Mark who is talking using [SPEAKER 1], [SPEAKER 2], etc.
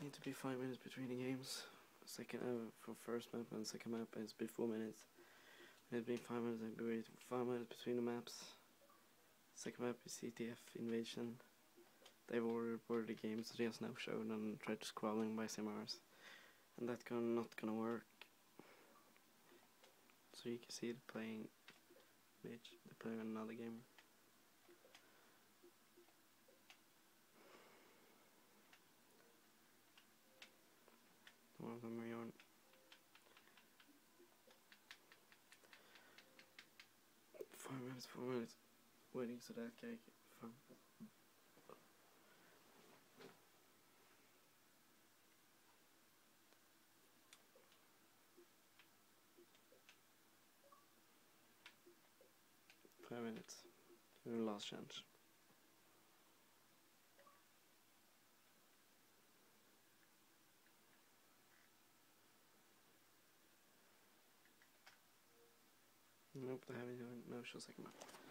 [SPEAKER 1] need to be 5 minutes between the games. Second for first map and second map it's been 4 minutes. It's been 5 minutes. I'll be waiting for 5 minutes between the maps. Second map is CTF Invasion. They've already reported the game, so they just now shown and tried to scrolling by SMRs, and that's not gonna work. So you can see it playing Mitch. They're playing another game. One of them are on. Four minutes waiting so that guy can 5 minutes. Your last chance. Nope, they haven't even no show second map.